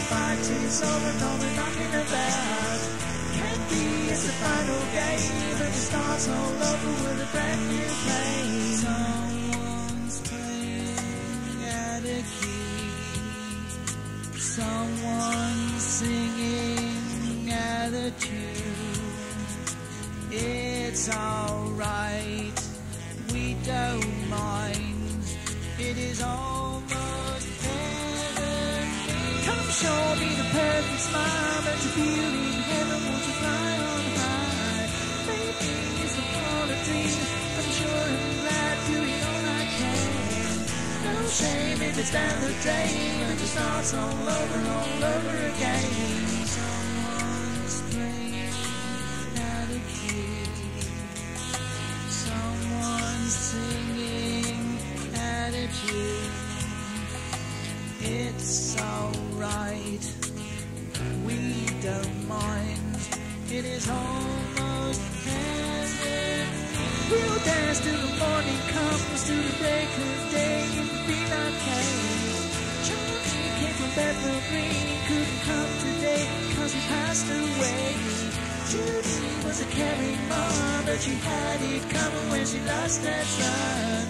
fight is over, no we're knocking about. Can't be, it's the final game, and it starts all over with a brand new play. Someone's playing at a key, someone's singing at a tune. It's alright, we don't mind, it is almost heavenly. Come show me the perfect smile that you feel in heaven, won't you fly on high? Maybe it's all a dream, I'm sure I'm glad doing all I can. No shame if it's down the drain, and it starts all over again. Someone's playing at a key, someone's singing at a tune. It's alright, we don't mind, it is almost heaven. We'll dance till the morning comes, to the break of day in the peanut cave. Charlie came from Bethel Green, couldn't come today cause he passed away. Judy was a caring mom, but she had it coming when she lost her son.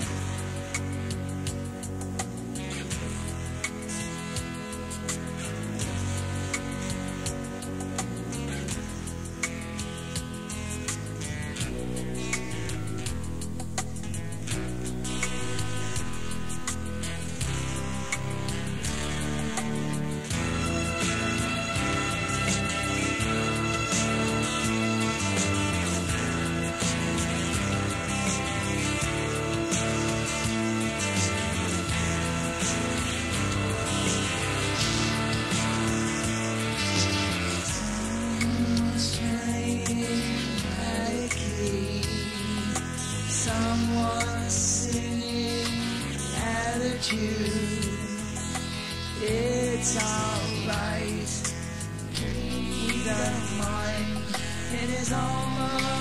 Someone's singing at a tune. It's alright, we don't mind, it is almost